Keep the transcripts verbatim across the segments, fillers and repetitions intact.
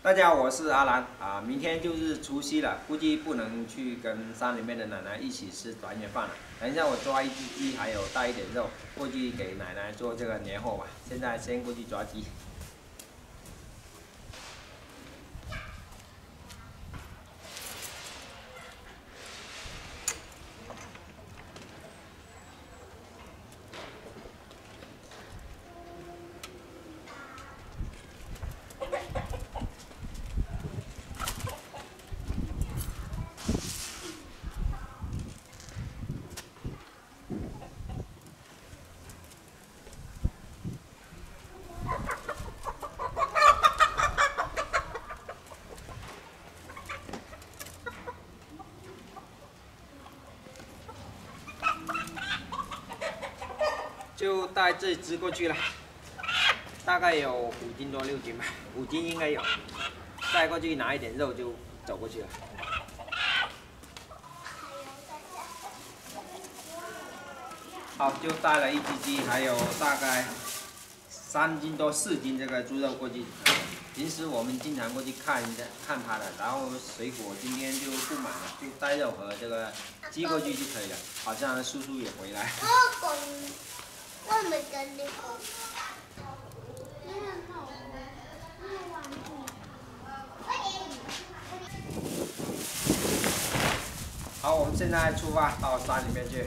大家好，我是阿兰啊。明天就是除夕了，估计不能去跟山里面的奶奶一起吃团圆饭了。等一下我抓一只鸡，还有带一点肉，过去给奶奶做这个年货吧。现在先过去抓鸡。 就带这只过去了，大概有五斤多六斤吧，五斤应该有。带过去拿一点肉就走过去了。好，就带了一只鸡，还有大概三斤多四斤这个猪肉过去。平时我们经常过去看一下看它的，然后水果今天就不买了，就带肉和这个鸡过去就可以了。好像叔叔也回来。 我没跟你讲。 好，我们现在出发到山里面去。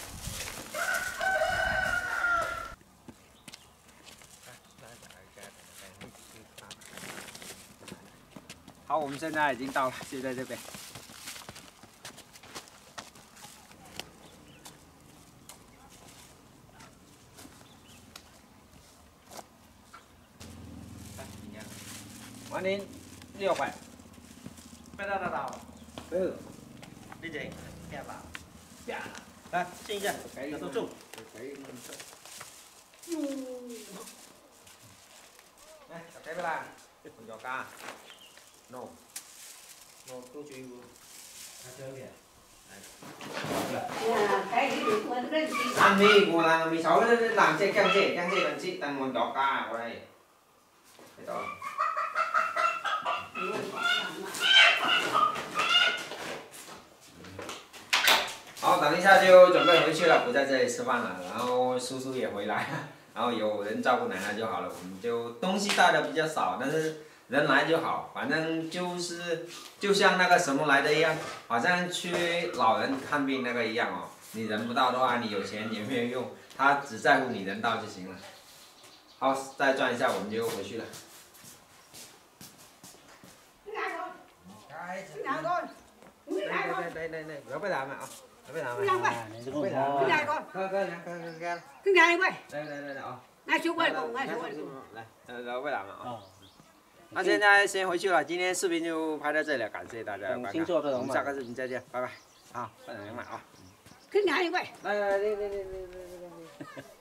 好，我们现在已经到了，就在这边。 วันนี้เรียกไปไม่ได้ดาวเออนี่เจ๋งแค่เปล่าอย่า来亲一下要多重来จับใช้เวลาคุณยอกาโน่โน่ตู้ช่วยกูเจอเนี่ยอันนี้กูนะมีsáuหลังเจ๊แกงเจ๊แกงเจ๊หลังชิตังมันยอกาอะไรไม่ต้อง 好，等一下就准备回去了，不在这里吃饭了。然后叔叔也回来了，然后有人照顾奶奶就好了。我们就东西带的比较少，但是人来就好。反正就是就像那个什么来的一样，好像去老人看病那个一样哦。你人不到的话，你有钱也没有用，他只在乎你人到就行了。好，再转一下我们就回去了。 đây đây đây đây gỡ cái đàm ạ, gỡ cái đàm này. Cái đàm. Cái này con. Cái cái cái cái. Cái này quay. Đây đây đây đây. 拿去问，拿去问。 来，揉个đàm ạ. 那现在先回去了，今天视频就拍到这里了，感谢大家的观看，我们下个视频再见，拜拜。好，快点买啊。 跟哪里喂？ 来来来来来来来来来。